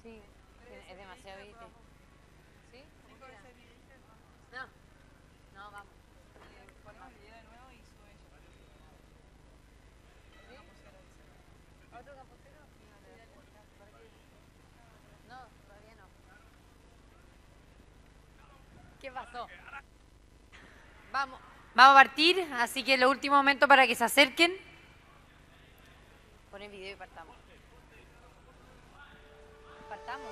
Sí, es demasiado evidente. ¿Sí? No, no, vamos. Ponemos el video de nuevo y sube ella. ¿Otro capuchero? No, todavía no. ¿Qué pasó? Vamos a partir, así que el último momento para que se acerquen. Pon el video y partamos. Partamos,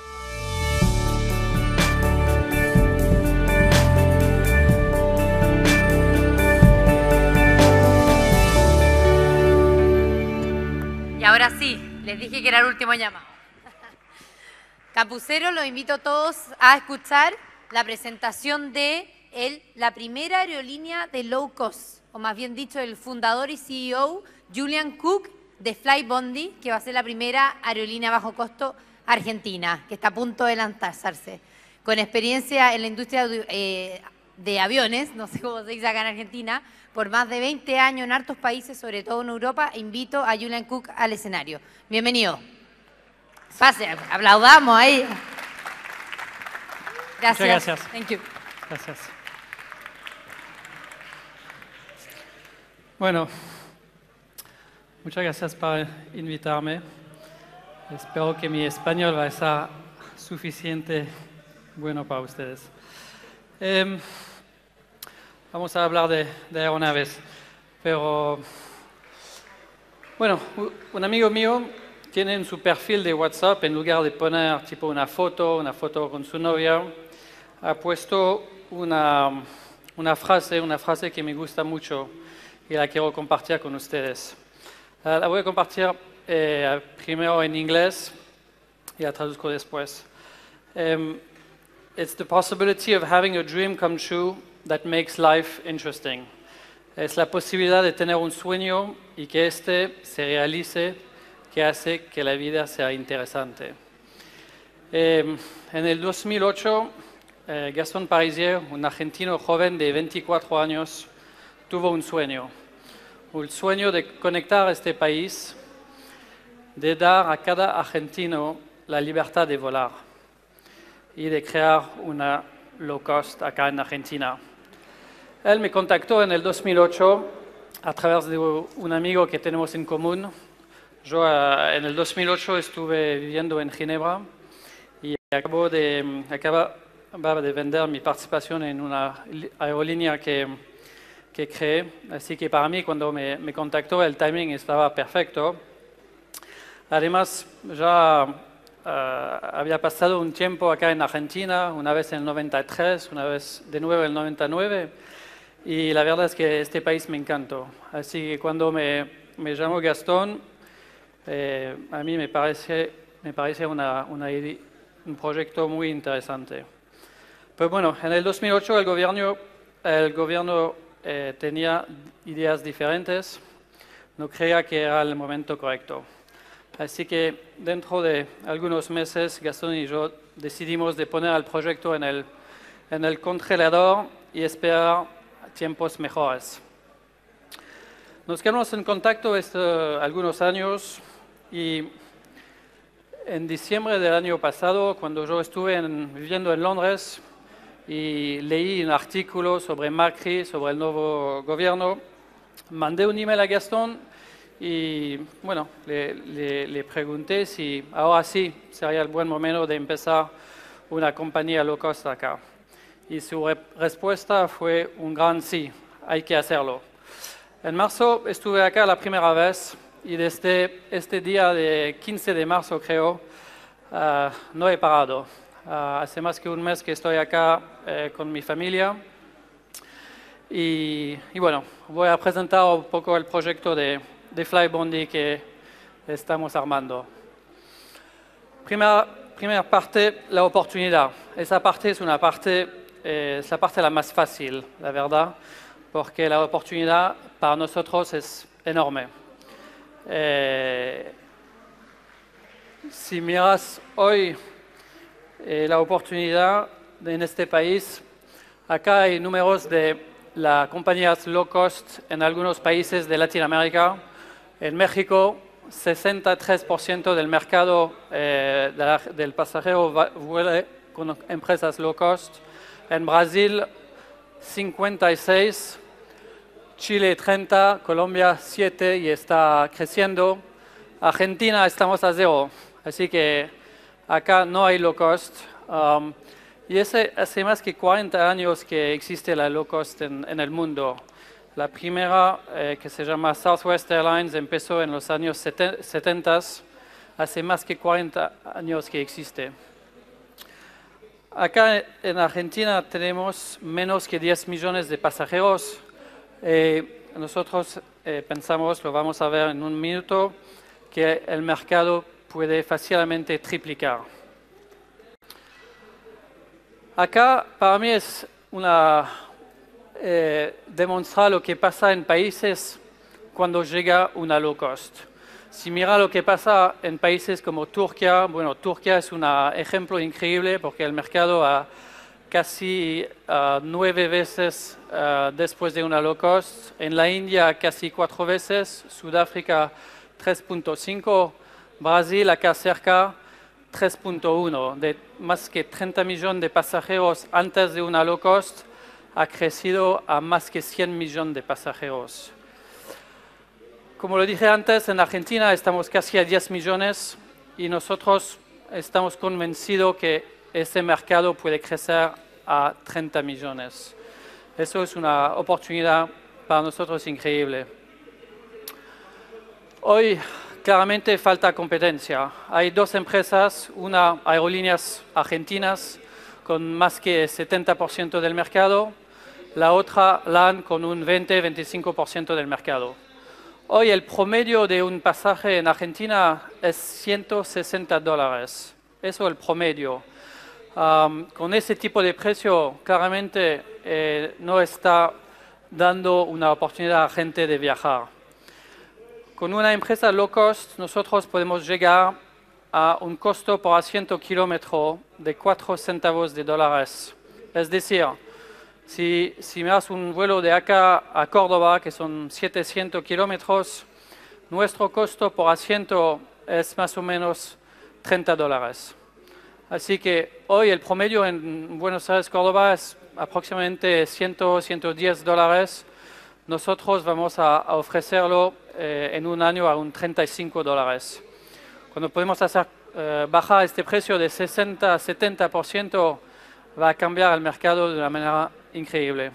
¿no? Y ahora sí, les dije que era el último llamado. Capuceros, los invito a todos a escuchar la presentación de la primera aerolínea de low cost, o más bien dicho, el fundador y CEO, Julian Cook, de Flybondi, que va a ser la primera aerolínea bajo costo argentina, que está a punto de lanzarse. Con experiencia en la industria de aviones, no sé cómo se dice acá en Argentina, por más de 20 años en hartos países, sobre todo en Europa, invito a Julian Cook al escenario. Bienvenido. Pase, aplaudamos ahí. Gracias. Muchas gracias. Thank you. Gracias. Bueno, muchas gracias por invitarme. Espero que mi español va a estar suficiente bueno para ustedes. Vamos a hablar de aeronaves, pero bueno, un amigo mío tiene en su perfil de WhatsApp, en lugar de poner tipo una foto con su novia, ha puesto una frase que me gusta mucho y la quiero compartir con ustedes. La voy a compartir primero en inglés y la traduzco después. It's the possibility of having a dream come true that makes life interesting. Es la posibilidad de tener un sueño y que éste se realice, que hace que la vida sea interesante. En el 2008, Gastón Parisier, un argentino joven de 24 años, tuvo un sueño de conectar este país, de dar a cada argentino la libertad de volar y de crear una low cost acá en Argentina. Él me contactó en el 2008 a través de un amigo que tenemos en común. Yo en el 2008 estuve viviendo en Ginebra y acababa de vender mi participación en una aerolínea que creé. Así que para mí cuando me contactó el timing estaba perfecto. Además ya había pasado un tiempo acá en Argentina, una vez en el 93, una vez de nuevo en el 99 y la verdad es que este país me encantó. Así que cuando me llamó Gastón, a mí me parece un proyecto muy interesante. Pero bueno, en el 2008 el gobierno tenía ideas diferentes, no creía que era el momento correcto. Así que dentro de algunos meses, Gastón y yo decidimos de poner el proyecto en el congelador y esperar tiempos mejores. Nos quedamos en contacto algunos años y en diciembre del año pasado, cuando yo estuve viviendo en Londres y leí un artículo sobre Macri, sobre el nuevo gobierno, mandé un email a Gastón y bueno, le pregunté si ahora sí sería el buen momento de empezar una compañía low cost acá. Y su respuesta fue un gran sí, hay que hacerlo. En marzo estuve acá la primera vez y desde este día de 15 de marzo creo, no he parado. Hace más que un mes que estoy acá con mi familia y bueno, voy a presentar un poco el proyecto de Flybondi que estamos armando. Primera parte, la oportunidad. Esa parte es la parte la más fácil, la verdad, porque la oportunidad para nosotros es enorme. Si miras hoy la oportunidad en este país, acá hay números de las compañías low cost en algunos países de Latinoamérica. En México 63% del mercado del pasajero vuela con empresas low cost. En Brasil, 56%. Chile 30%, Colombia 7% y está creciendo. Argentina estamos a 0%, así que acá no hay low cost. Y hace más que 40 años que existe la low cost en el mundo. La primera, que se llama Southwest Airlines, empezó en los años 70, hace más que 40 años que existe. Acá en Argentina tenemos menos que 10 millones de pasajeros. Nosotros pensamos, lo vamos a ver en un minuto, que el mercado puede fácilmente triplicar. Acá para mí es demostrar lo que pasa en países cuando llega una low cost. Si mira lo que pasa en países como Turquía, bueno, Turquía es un ejemplo increíble porque el mercado a casi 9 veces después de una low cost. En la India casi 4 veces, Sudáfrica 3.5, Brasil acá cerca 3.1. De más que 30 millones de pasajeros antes de una low cost, ha crecido a más que 100 millones de pasajeros. Como lo dije antes, en Argentina estamos casi a 10 millones y nosotros estamos convencidos que ese mercado puede crecer a 30 millones. Eso es una oportunidad para nosotros increíble. Hoy claramente falta competencia. Hay dos empresas, una aerolíneas argentinas con más que 70% del mercado, la otra LAN con un 20-25% del mercado. Hoy el promedio de un pasaje en Argentina es $160. Eso es el promedio. Con ese tipo de precio, claramente no está dando una oportunidad a gente de viajar. Con una empresa low cost, nosotros podemos llegar a un costo por asiento kilómetro de 4 centavos de dólares. Es decir, si me das un vuelo de acá a Córdoba, que son 700 kilómetros, nuestro costo por asiento es más o menos $30. Así que hoy el promedio en Buenos Aires, Córdoba es aproximadamente $100-110. Nosotros vamos a ofrecerlo en un año a un $35. Cuando podemos hacer bajar este precio de 60-70%, va a cambiar el mercado de una manera increíble.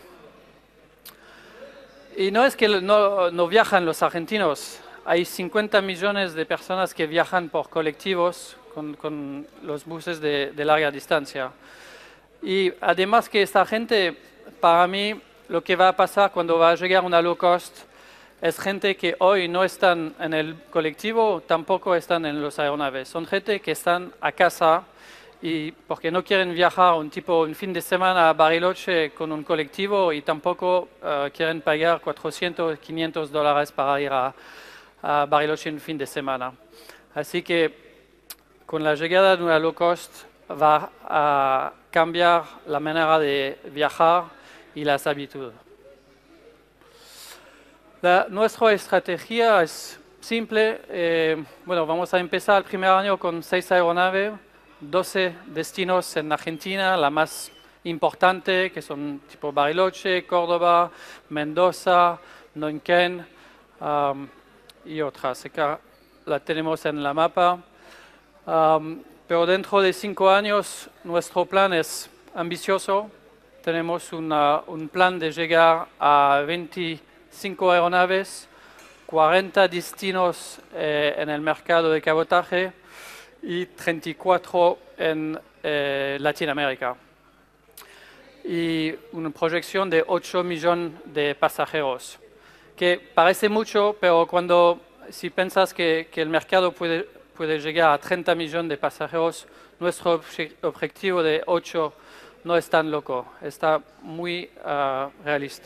Y no es que no viajan los argentinos. Hay 50 millones de personas que viajan por colectivos con los buses de larga distancia. Y además que esta gente, para mí, lo que va a pasar cuando va a llegar una low cost es gente que hoy no están en el colectivo, tampoco están en los aeronaves. Son gente que están a casa y porque no quieren viajar un fin de semana a Bariloche con un colectivo y tampoco quieren pagar $400-500 para ir a Bariloche un fin de semana. Así que con la llegada de una low cost va a cambiar la manera de viajar y las habitudes. Nuestra estrategia es simple. Vamos a empezar el primer año con 6 aeronaves, 12 destinos en Argentina, la más importante, que son tipo Bariloche, Córdoba, Mendoza, Neuquén y otras. Acá la tenemos en la mapa. Pero dentro de 5 años nuestro plan es ambicioso. Tenemos un plan de llegar a 25 aeronaves, 40 destinos en el mercado de cabotaje y 34 en Latinoamérica. Y una proyección de 8 millones de pasajeros, que parece mucho, pero si piensas que el mercado puede llegar a 30 millones de pasajeros, nuestro objetivo de 8 no es tan loco, está muy realista.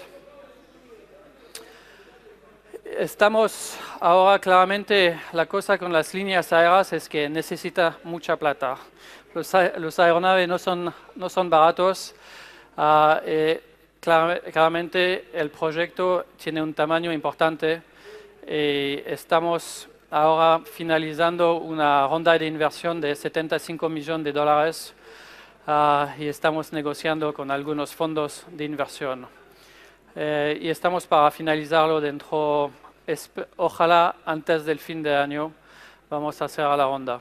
Estamos ahora claramente, la cosa con las líneas aéreas es que necesita mucha plata. Los aeronaves no son baratos. Claramente el proyecto tiene un tamaño importante y estamos ahora finalizando una ronda de inversión de 75 millones de dólares y estamos negociando con algunos fondos de inversión. Y estamos para finalizarlo dentro, ojalá antes del fin de año, vamos a hacer la ronda.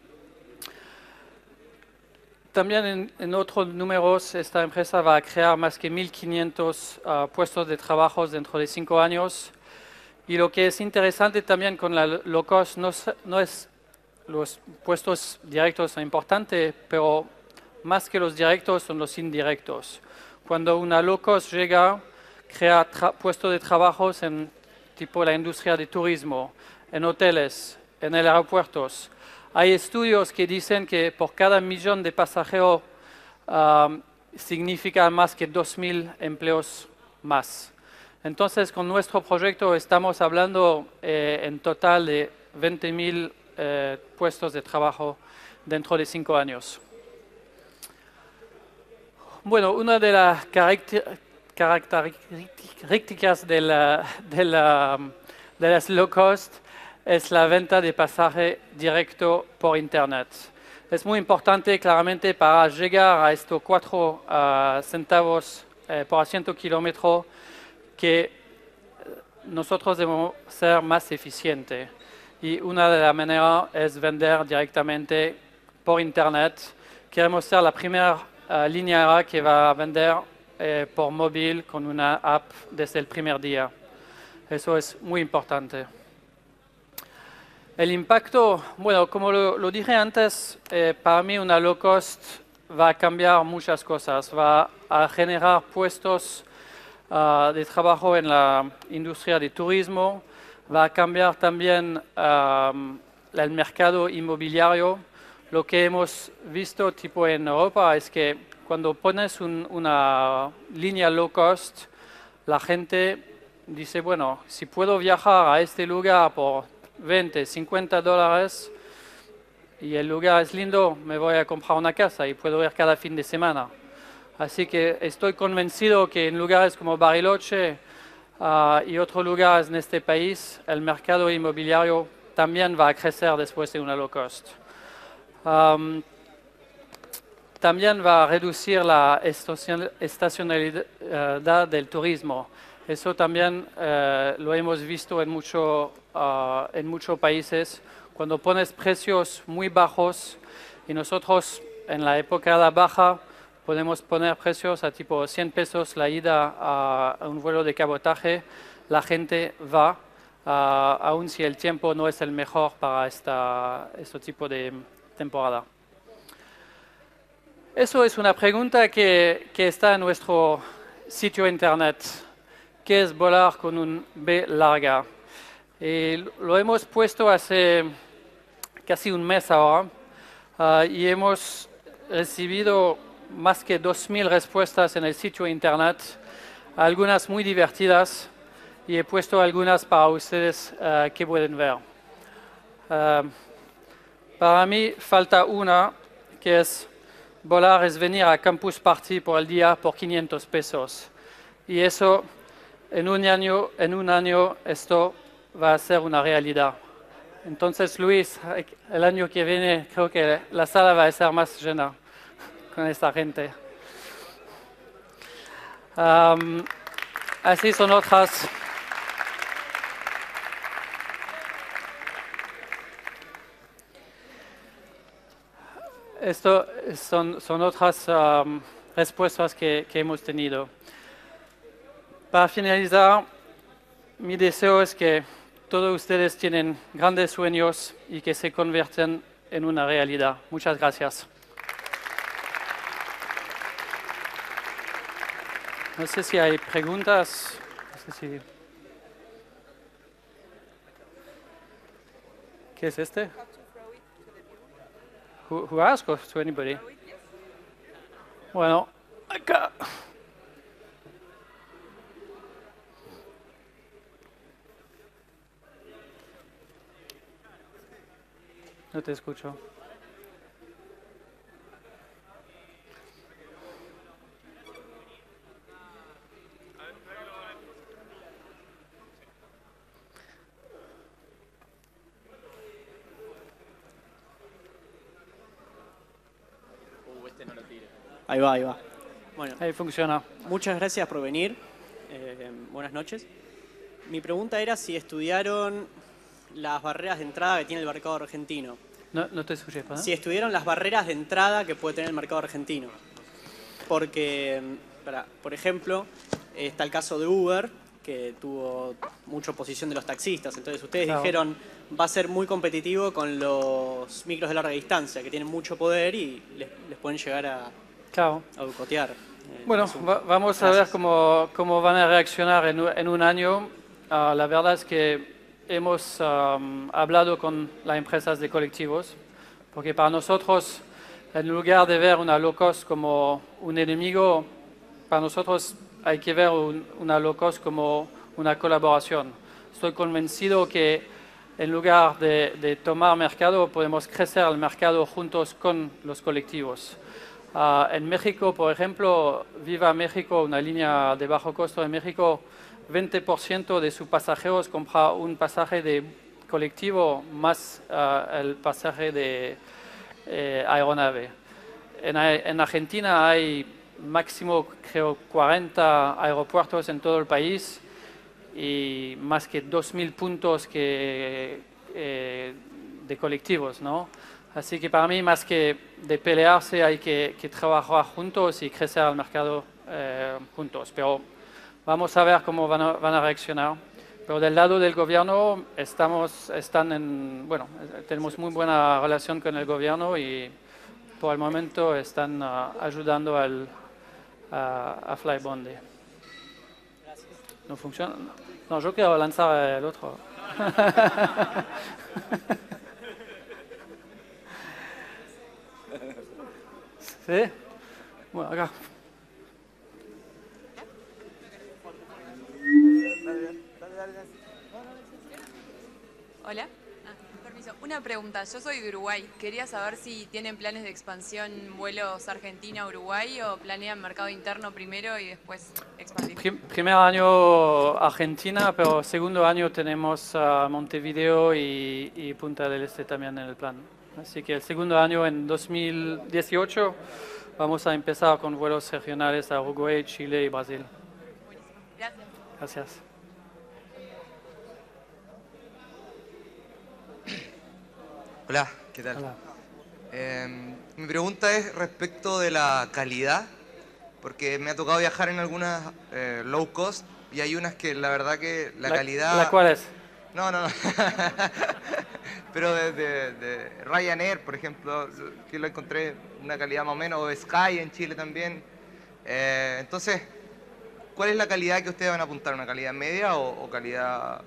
También en otros números, esta empresa va a crear más que 1.500 puestos de trabajo dentro de 5 años. Y lo que es interesante también con la low cost no es los puestos directos son importantes, pero más que los directos son los indirectos. Cuando una low cost llega, crea puestos de trabajo en tipo la industria de turismo, en hoteles, en aeropuertos. Hay estudios que dicen que por cada millón de pasajeros significa más que 2.000 empleos más. Entonces, con nuestro proyecto estamos hablando en total de 20.000 puestos de trabajo dentro de 5 años. Bueno, una de las características de las low cost es la venta de pasaje directo por Internet. Es muy importante claramente para llegar a estos 4 centavos por asiento kilómetro que nosotros debemos ser más eficientes. Y una de las maneras es vender directamente por Internet. Queremos ser la primera línea aérea que va a vender por móvil con una app desde el primer día. Eso es muy importante. El impacto, bueno, como lo dije antes, para mí una low cost va a cambiar muchas cosas. Va a generar puestos de trabajo en la industria de turismo, va a cambiar también el mercado inmobiliario. Lo que hemos visto tipo en Europa es que cuando pones una línea low cost, la gente dice, bueno, si puedo viajar a este lugar por 20, 50 dólares y el lugar es lindo, me voy a comprar una casa y puedo ir cada fin de semana. Así que estoy convencido que en lugares como Bariloche y otros lugares en este país, el mercado inmobiliario también va a crecer después de una low cost. También va a reducir la estacionalidad del turismo. Eso también lo hemos visto en muchos países. Cuando pones precios muy bajos y nosotros en la época de la baja podemos poner precios a tipo 100 pesos la ida a un vuelo de cabotaje, la gente va, aun si el tiempo no es el mejor para este tipo de temporada. Eso es una pregunta que está en nuestro sitio internet. ¿Qué es volar con un B larga? Lo hemos puesto hace casi un mes ahora y hemos recibido más que 2.000 respuestas en el sitio internet, algunas muy divertidas, y he puesto algunas para ustedes que pueden ver. Para mí falta una, que es volar es venir a Campus Party por el día por 500 pesos. Y eso, en un año esto va a ser una realidad. Entonces, Luis, el año que viene creo que la sala va a estar más llena con esta gente. Así son otras. Esto son otras respuestas que hemos tenido. Para finalizar, mi deseo es que todos ustedes tienen grandes sueños y que se convierten en una realidad. Muchas gracias. No sé si hay preguntas. No sé si... ¿Qué es este? Who asked or to anybody? Bueno, acá. No te escucho. Ahí va, ahí va. Bueno, Ahí funciona. muchas gracias por venir. Buenas noches. Mi pregunta era si estudiaron las barreras de entrada que tiene el mercado argentino. No te escuché, ¿no? Si estudiaron las barreras de entrada que puede tener el mercado argentino. Porque, por ejemplo, está el caso de Uber, que tuvo mucha oposición de los taxistas. Entonces ustedes Claro. dijeron, va a ser muy competitivo con los micros de larga distancia, que tienen mucho poder y les pueden llegar a Claro. boicotear. Bueno, vamos a ver Gracias. cómo van a reaccionar en un año. La verdad es que hemos hablado con las empresas de colectivos, porque para nosotros, en lugar de ver una low cost como un enemigo, para nosotros hay que ver una low cost como una colaboración. Estoy convencido que en lugar de tomar mercado, podemos crecer el mercado juntos con los colectivos. En México, por ejemplo, Viva México, una línea de bajo costo en México, 20% de sus pasajeros compra un pasaje de colectivo más el pasaje de aeronave. En Argentina hay máximo, creo, 40 aeropuertos en todo el país y más que 2.000 puntos de colectivos, ¿no? Así que para mí, más que de pelearse, hay que trabajar juntos y crecer el mercado juntos. Pero vamos a ver cómo van a reaccionar. Pero del lado del gobierno tenemos muy buena relación con el gobierno y por el momento están ayudando a Flybondi. ¿No funciona? No, yo quiero lanzar el otro. ¿Sí? Bueno, acá. Hola. Permiso. Una pregunta. Yo soy de Uruguay. Quería saber si tienen planes de expansión vuelos Argentina-Uruguay o planean mercado interno primero y después expandir. Primer año Argentina, pero segundo año tenemos Montevideo y Punta del Este también en el plan. Así que el segundo año, en 2018, vamos a empezar con vuelos regionales a Uruguay, Chile y Brasil. Gracias. Gracias. Hola, ¿qué tal? Hola. Mi pregunta es respecto de la calidad, porque me ha tocado viajar en algunas low cost y hay unas que la verdad que la calidad... ¿La cuál es? No. Pero de Ryanair, por ejemplo, que lo encontré una calidad más o menos, o Sky en Chile también. Entonces, ¿cuál es la calidad que ustedes van a apuntar? ¿Una calidad media o calidad...?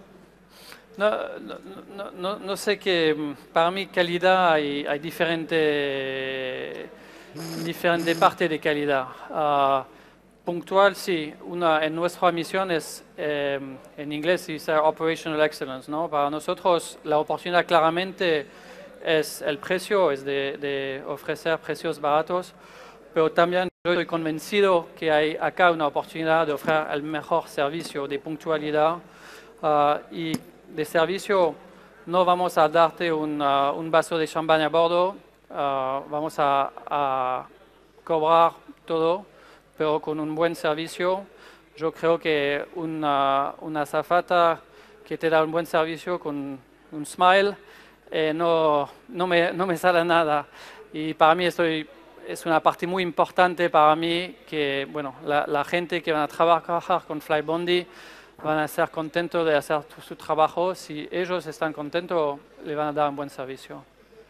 No sé que para mí calidad hay diferente partes de calidad. Puntual, sí. En nuestra misión es, en inglés se dice Operational Excellence, ¿no? Para nosotros la oportunidad claramente es el precio, es de ofrecer precios baratos, pero también yo estoy convencido que hay acá una oportunidad de ofrecer el mejor servicio de puntualidad y de servicio. No vamos a darte un vaso de champán a bordo, vamos a cobrar todo, pero con un buen servicio. Yo creo que una azafata que te da un buen servicio con un smile no me sale nada. Y para mí es una parte muy importante para mí que la gente que van a trabajar con Flybondi van a estar contentos de hacer su trabajo. Si ellos están contentos, le van a dar un buen servicio.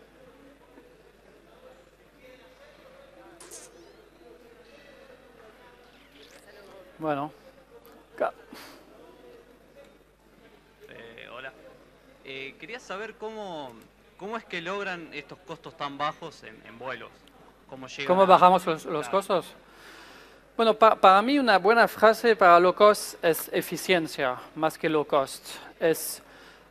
Bueno. Hola. Quería saber cómo es que logran estos costos tan bajos en vuelos. ¿Cómo bajamos los costos? Bueno, para mí una buena frase para low cost es eficiencia, más que low cost. Es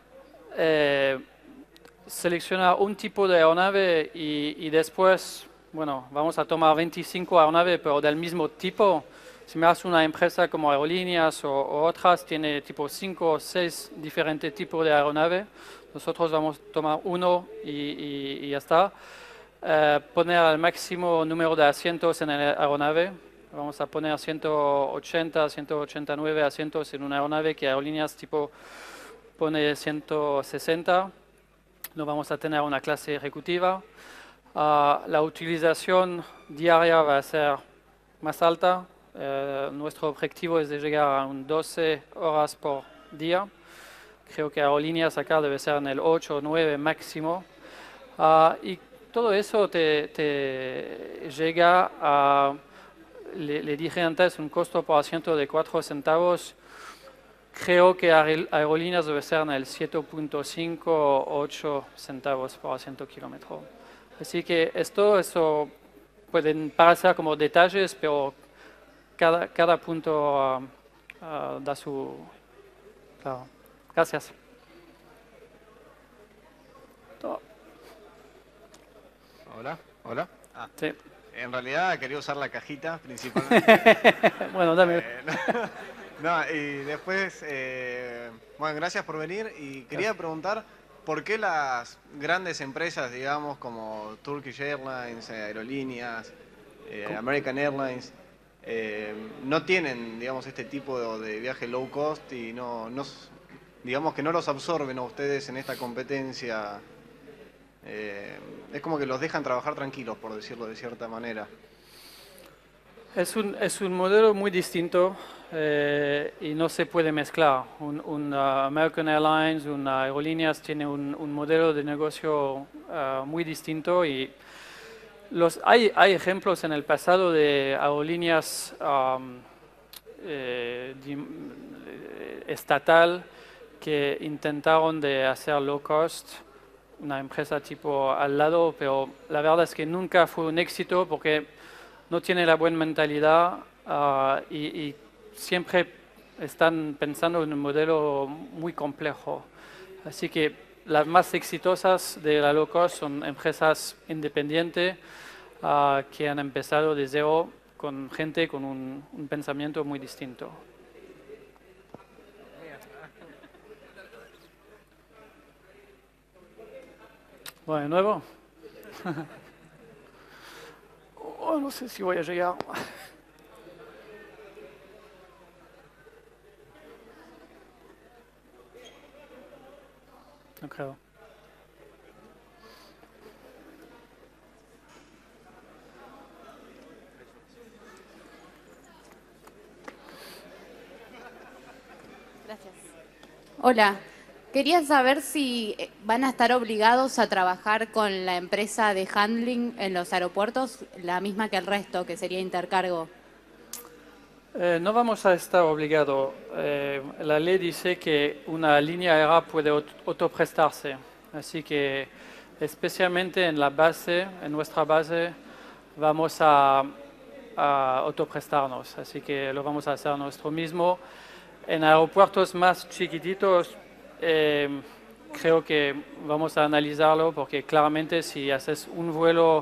seleccionar un tipo de aeronave y después, vamos a tomar 25 aeronaves, pero del mismo tipo. Si me das una empresa como Aerolíneas o otras, tiene tipo 5 o 6 diferentes tipos de aeronaves. Nosotros vamos a tomar uno y ya está. poner el máximo número de asientos en la aeronave. Vamos a poner 180, 189 asientos en una aeronave que Aerolíneas tipo pone 160. No vamos a tener una clase ejecutiva. La utilización diaria va a ser más alta. Nuestro objetivo es de llegar a 12 horas por día. Creo que Aerolíneas acá debe ser en el 8 o 9 máximo. Y todo eso te llega a, le dije antes, un costo por asiento de 4 centavos. Creo que Aerolíneas debe ser en el 7.5 o 8 centavos por asiento kilómetro. Así que eso pueden parecer como detalles, pero cada punto da su... Claro. Gracias. Hola, hola. Sí. En realidad quería usar la cajita principalmente. Bueno, dame. No, y después, bueno, gracias por venir y quería preguntar por qué las grandes empresas, digamos, como Turkish Airlines, Aerolíneas, American Airlines, no tienen, digamos, este tipo de viaje low cost y digamos que no los absorben a ustedes en esta competencia. Es como que los dejan trabajar tranquilos, por decirlo de cierta manera. Es un modelo muy distinto y no se puede mezclar. American Airlines, una Aerolíneas tiene un modelo de negocio muy distinto y hay ejemplos en el pasado de aerolíneas estatal que intentaron de hacer low cost, una empresa tipo al lado, pero la verdad es que nunca fue un éxito porque no tiene la buena mentalidad y siempre están pensando en un modelo muy complejo. Así que las más exitosas de la low cost son empresas independientes que han empezado de cero con gente con un pensamiento muy distinto. Bueno, de nuevo. Oh, no sé si voy a llegar. No creo. Gracias. Hola, quería saber si van a estar obligados a trabajar con la empresa de handling en los aeropuertos, la misma que el resto, que sería Intercargo. No vamos a estar obligados. La ley dice que una línea aérea puede autoprestarse. Así que especialmente en la base, en nuestra base, vamos a autoprestarnos. Así que lo vamos a hacer nosotros mismos. En aeropuertos más chiquititos, creo que vamos a analizarlo porque claramente si haces un vuelo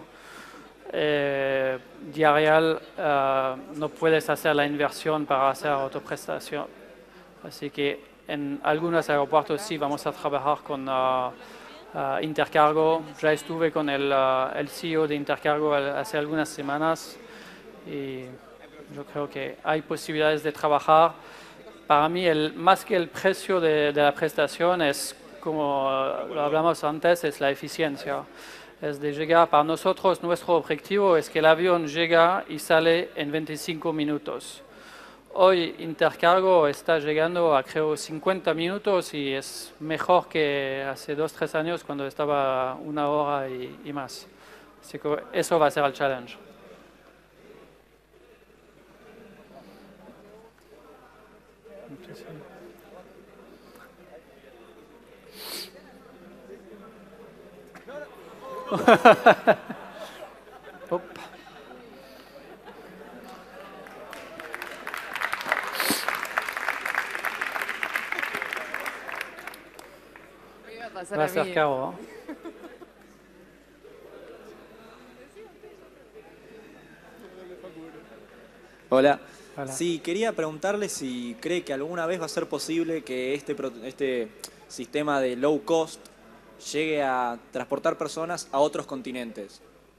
diario no puedes hacer la inversión para hacer autoprestación. Así que en algunos aeropuertos sí vamos a trabajar con Intercargo. Ya estuve con el CEO de Intercargo hace algunas semanas y yo creo que hay posibilidades de trabajar. Para mí, más que el precio de la prestación, es como lo hablamos antes, es la eficiencia. Es de llegar, para nosotros, nuestro objetivo es que el avión llega y sale en 25 minutos. Hoy Intercargo está llegando a, creo, 50 minutos y es mejor que hace 2-3 años cuando estaba 1 hora y más. Así que eso va a ser el challenge. Va a ser caro, ¿no? Hola. Hola. Sí, quería preguntarle si cree que alguna vez va a ser posible que este sistema de low cost llegue a transportar personas a otros continentes.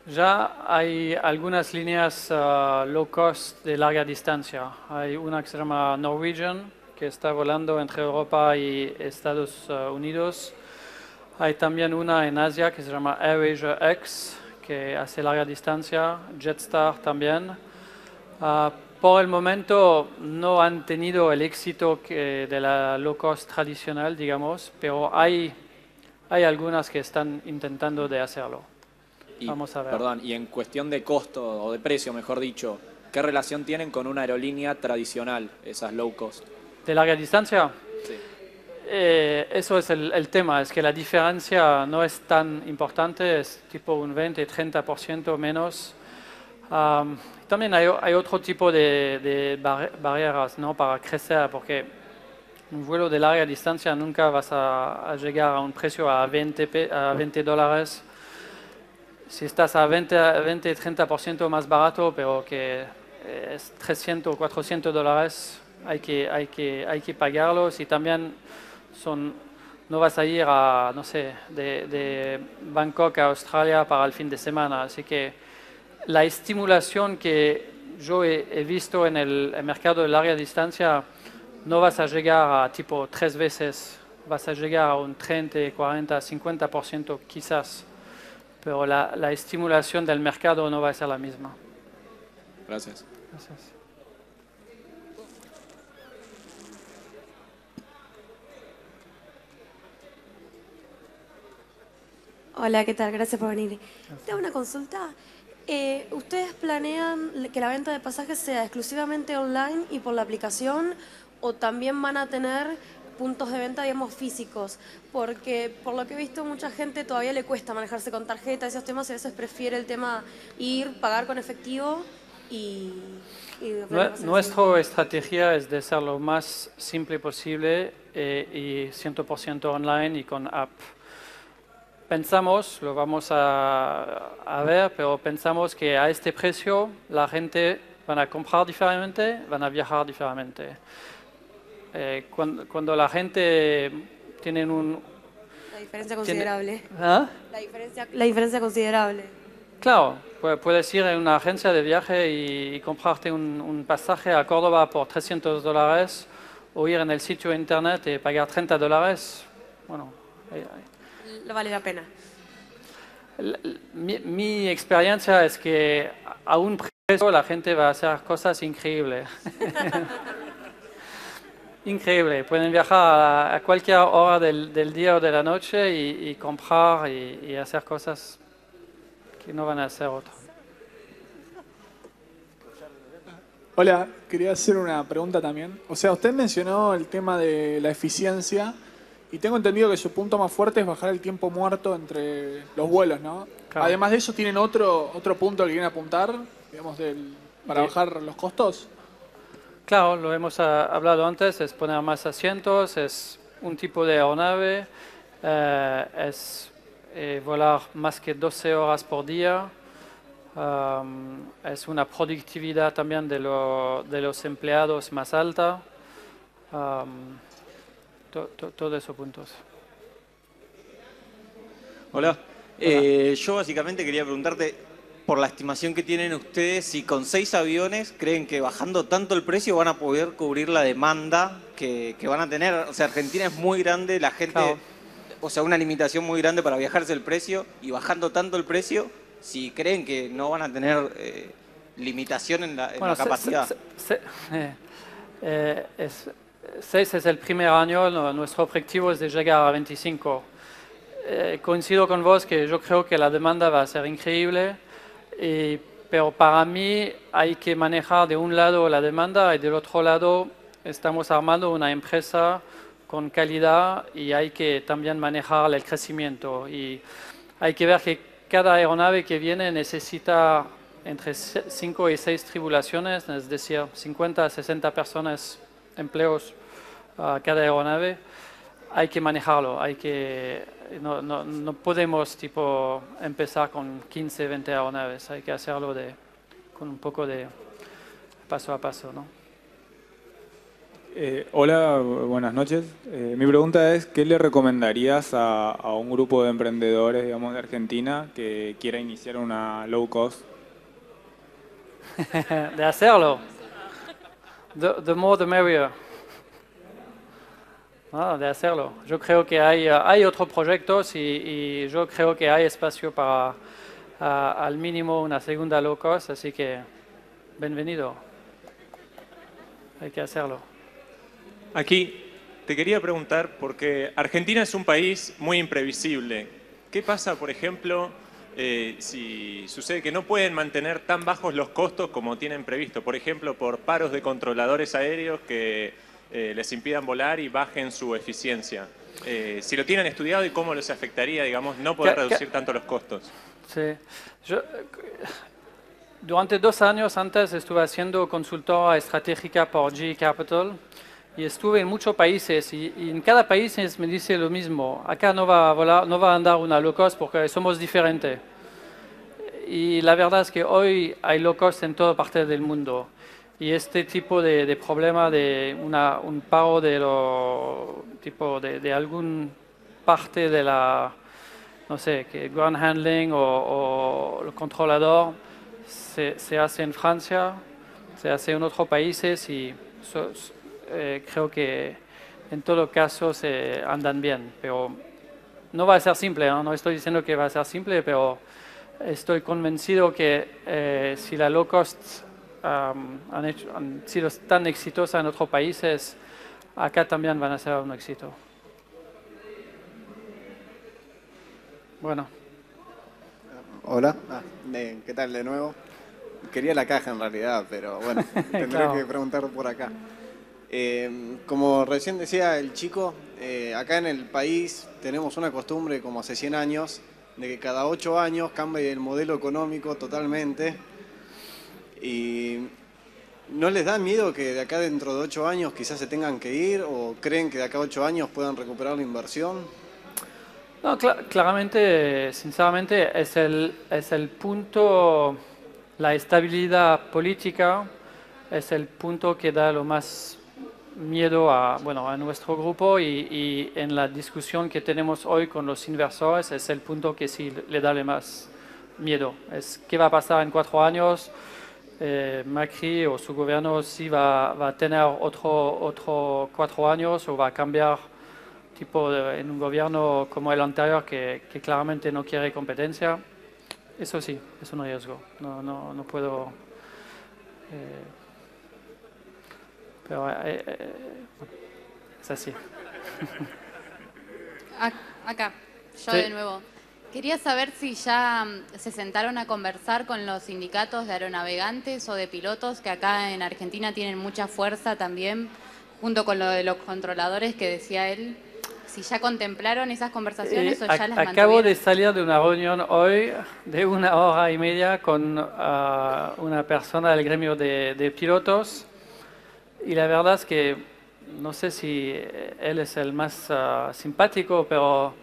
Ya hay algunas líneas low cost de larga distancia. Hay una que se llama Norwegian, que está volando entre Europa y Estados Unidos. Hay también una en Asia que se llama AirAsia X, que hace larga distancia. Jetstar también. Por el momento no han tenido el éxito de la low cost tradicional, digamos, pero hay algunas que están intentando de hacerlo. Y, Vamos a ver. perdón, y en cuestión de costo o de precio, mejor dicho, ¿qué relación tienen con una aerolínea tradicional, esas low cost? ¿De larga distancia? Sí. Eso es el tema, es que la diferencia no es tan importante, es tipo un 20-30% menos. También hay otro tipo de barreras, ¿no?, para crecer, porque un vuelo de larga distancia nunca vas a llegar a un precio a $20. Si estás a 20-30% más barato, pero que es $300 o $400, hay que pagarlos, y también no vas a ir a, no sé, de Bangkok a Australia para el fin de semana. Así que la estimulación que yo he visto en el mercado de larga distancia, no vas a llegar a tipo 3 veces, vas a llegar a un 30, 40, 50% quizás, pero la estimulación del mercado no va a ser la misma. Gracias. Gracias. Hola, ¿qué tal? Gracias por venir. Tengo una consulta. ¿Ustedes planean que la venta de pasajes sea exclusivamente online y por la aplicación, o también van a tener puntos de venta, digamos, físicos? Porque por lo que he visto, mucha gente todavía le cuesta manejarse con tarjeta, esos temas, y a veces prefiere el tema ir, pagar con efectivo y Nuestra estrategia es de ser lo más simple posible y 100% online y con app. Pensamos, lo vamos a ver, pero pensamos que a este precio la gente van a comprar diferente, van a viajar diferente. Cuando la gente tiene La diferencia considerable. ¿Ah? La diferencia considerable. Claro, puedes ir a una agencia de viaje y comprarte un pasaje a Córdoba por $300, o ir en el sitio de internet y pagar $30. Bueno, Vale la pena. mi experiencia es que a un precio la gente va a hacer cosas increíbles. Increíble, pueden viajar a cualquier hora del día o de la noche y comprar y hacer cosas que no van a hacer otros. Hola, quería hacer una pregunta también. O sea, usted mencionó el tema de la eficiencia y tengo entendido que su punto más fuerte es bajar el tiempo muerto entre los vuelos, ¿no? Claro. Además de eso, ¿tienen otro punto al que quieren apuntar, digamos, para bajar los costos? Claro, lo hemos hablado antes, es poner más asientos, es un tipo de aeronave, es volar más que 12 horas por día, es una productividad también de los empleados más alta, todos esos puntos. Hola. Yo básicamente quería preguntarte, por la estimación que tienen ustedes, si con 6 aviones creen que bajando tanto el precio van a poder cubrir la demanda que van a tener. O sea, Argentina es muy grande, la gente, claro, o sea, una limitación muy grande para viajarse el precio, y bajando tanto el precio, si creen que no van a tener limitación en la capacidad. 6 es el primer año, nuestro objetivo es de llegar a 25. Coincido con vos que yo creo que la demanda va a ser increíble, pero para mí hay que manejar de un lado la demanda y del otro lado estamos armando una empresa con calidad y hay que también manejar el crecimiento. Y hay que ver que cada aeronave que viene necesita entre 5 y 6 tripulaciones, es decir, 50 a 60 personas, empleos a cada aeronave. Hay que manejarlo, no podemos tipo empezar con 15, 20 aeronaves, hay que hacerlo con un poco de paso a paso, ¿no? Hola, buenas noches. Mi pregunta es, ¿qué le recomendarías a un grupo de emprendedores, digamos, de Argentina que quiera iniciar una low cost? De hacerlo. The more the merrier. De hacerlo. Yo creo que hay otros proyectos y yo creo que hay espacio para al mínimo una segunda low cost, así que bienvenido. Hay que hacerlo. Aquí te quería preguntar, porque Argentina es un país muy imprevisible. ¿Qué pasa, por ejemplo, si sucede que no pueden mantener tan bajos los costos como tienen previsto? Por ejemplo, por paros de controladores aéreos que les impidan volar y bajen su eficiencia. Si lo tienen estudiado y cómo les afectaría, digamos, no poder reducir tanto los costos. Sí. Durante 2 años antes estuve haciendo consultora estratégica por GE Capital y estuve en muchos países y en cada país me dice lo mismo. Acá no va a volar, no va a andar una low cost porque somos diferentes. Y la verdad es que hoy hay low cost en toda parte del mundo. Y este tipo de problema de un paro de algún parte de la, no sé, que ground handling o el controlador se hace en Francia, se hace en otros países y creo que en todo caso se andan bien, pero no va a ser simple, ¿no? No estoy diciendo que va a ser simple, pero estoy convencido que si la low cost han sido tan exitosas en otros países, acá también van a ser un éxito. Bueno. Hola, ¿qué tal de nuevo? Quería la caja en realidad, pero bueno, tendré Claro. que preguntar por acá. Como recién decía el chico, acá en el país tenemos una costumbre como hace 100 años, de que cada 8 años cambia el modelo económico totalmente. ¿Y no les da miedo que de acá dentro de 8 años quizás se tengan que ir o creen que de acá a 8 años puedan recuperar la inversión? No, claramente, sinceramente, es el punto, la estabilidad política es el punto que da lo más miedo a nuestro grupo y en la discusión que tenemos hoy con los inversores es el punto que sí le da más miedo. Es qué va a pasar en 4 años. Macri o su gobierno sí va a tener otro 4 años o va a cambiar en un gobierno como el anterior que claramente no quiere competencia. Eso sí, es un riesgo. No puedo... pero es así. Acá, yo Sí. de nuevo. Quería saber si ya se sentaron a conversar con los sindicatos de aeronavegantes o de pilotos que acá en Argentina tienen mucha fuerza también, junto con lo de los controladores que decía él. Si ya contemplaron esas conversaciones o ya las Acabo mantuvieron. de salir de una reunión hoy de 1 hora y media con una persona del gremio de pilotos y la verdad es que no sé si él es el más simpático, pero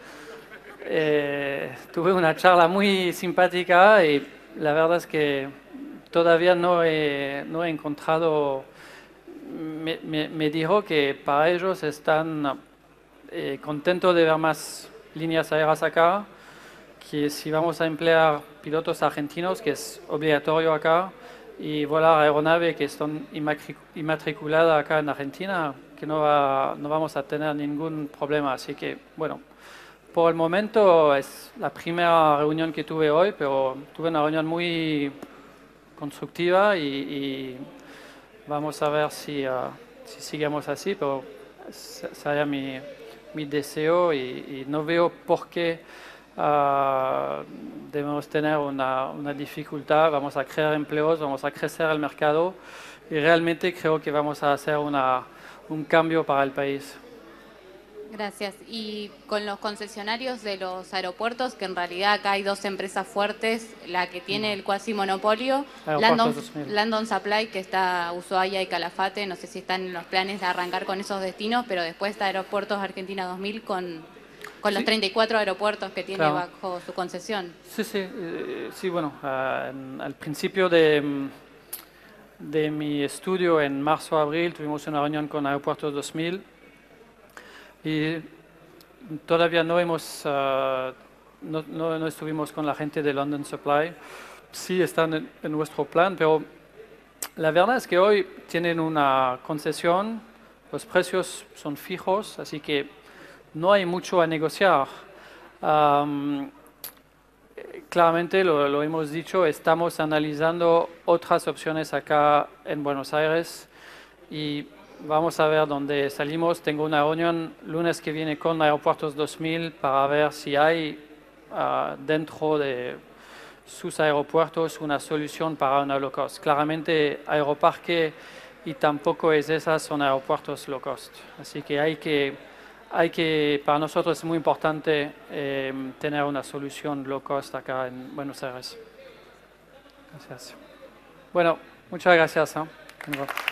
tuve una charla muy simpática y la verdad es que todavía no he encontrado, me dijo que para ellos están contentos de ver más líneas aéreas acá, que si vamos a emplear pilotos argentinos, que es obligatorio acá, y volar aeronave que están inmatriculadas acá en Argentina, que no vamos a tener ningún problema. Así que, bueno, por el momento es la primera reunión que tuve hoy, pero tuve una reunión muy constructiva y vamos a ver si seguimos así, pero sería mi deseo y no veo por qué debemos tener una dificultad. Vamos a crear empleos, vamos a crecer el mercado y realmente creo que vamos a hacer un cambio para el país. Gracias. Y con los concesionarios de los aeropuertos, que en realidad acá hay 2 empresas fuertes, la que tiene el cuasi monopolio, Aeropuertos 2000. Landon Supply, que está Ushuaia y Calafate, no sé si están en los planes de arrancar con esos destinos, pero después está Aeropuertos Argentina 2000 con los Sí. 34 aeropuertos que tiene Claro. bajo su concesión. Sí, bueno, al principio de mi estudio en marzo-abril tuvimos una reunión con Aeropuertos 2000 y todavía no estuvimos con la gente de London Supply. Sí están en nuestro plan, pero la verdad es que hoy tienen una concesión, los precios son fijos, así que no hay mucho a negociar. Claramente, lo hemos dicho, estamos analizando otras opciones acá en Buenos Aires y vamos a ver dónde salimos. Tengo una reunión lunes que viene con Aeropuertos 2000 para ver si hay dentro de sus aeropuertos una solución para una low cost. Claramente, Aeroparque y tampoco es esas, son aeropuertos low cost. Así que para nosotros es muy importante tener una solución low cost acá en Buenos Aires. Gracias. Bueno, muchas gracias.